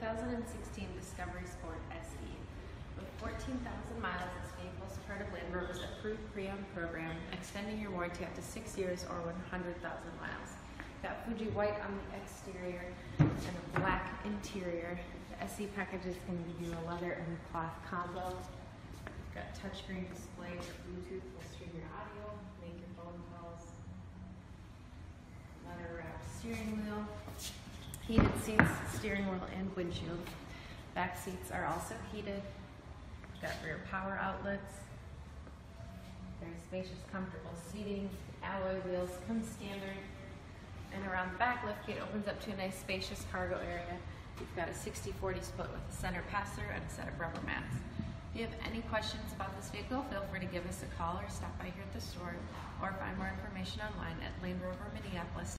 2016 Discovery Sport SE. With 14,000 miles, this vehicle is part of Land Rover's approved pre-owned program, extending your warranty up to 6 years or 100,000 miles. Got Fuji white on the exterior and a black interior. The SE package is going to give you a leather and cloth combo. You've got touchscreen display for Bluetooth, will stream your audio, make your phone calls. Leather wrapped steering wheel. Heated seats, steering wheel, and windshield. Back seats are also heated. Got rear power outlets. Very spacious, comfortable seating. Alloy wheels come standard. And around the back, liftgate opens up to a nice spacious cargo area. You've got a 60-40 split with a center pass-through and a set of rubber mats. If you have any questions about this vehicle, feel free to give us a call or stop by here at the store, or find more information online at Land Rover Minneapolis.